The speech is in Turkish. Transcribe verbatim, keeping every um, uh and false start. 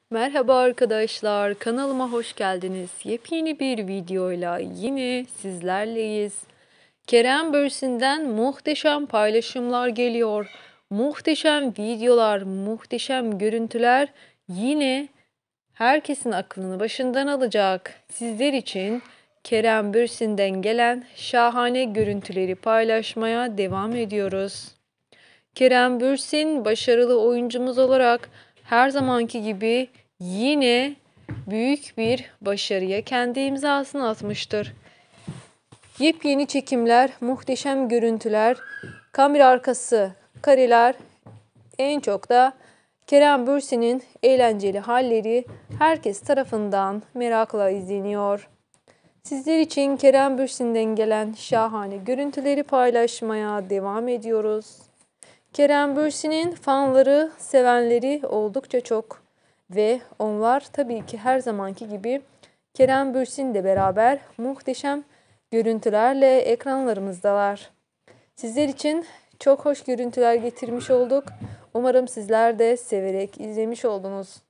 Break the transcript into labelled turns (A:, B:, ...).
A: Merhaba arkadaşlar, kanalıma hoş geldiniz. Yepyeni bir videoyla yine sizlerleyiz. Kerem Bürsin'den muhteşem paylaşımlar geliyor. Muhteşem videolar, muhteşem görüntüler yine herkesin aklını başından alacak. Sizler için Kerem Bürsin'den gelen şahane görüntüleri paylaşmaya devam ediyoruz. Kerem Bürsin başarılı oyuncumuz olarak her zamanki gibi yine büyük bir başarıya kendi imzasını atmıştır. Yepyeni çekimler, muhteşem görüntüler, kamera arkası kareler, en çok da Kerem Bürsin'in eğlenceli halleri herkes tarafından merakla izleniyor. Sizler için Kerem Bürsin'den gelen şahane görüntüleri paylaşmaya devam ediyoruz. Kerem Bürsin'in fanları, sevenleri oldukça çok ve onlar tabii ki her zamanki gibi Kerem Bürsin'le beraber muhteşem görüntülerle ekranlarımızdalar. Sizler için çok hoş görüntüler getirmiş olduk. Umarım sizler de severek izlemiş oldunuz.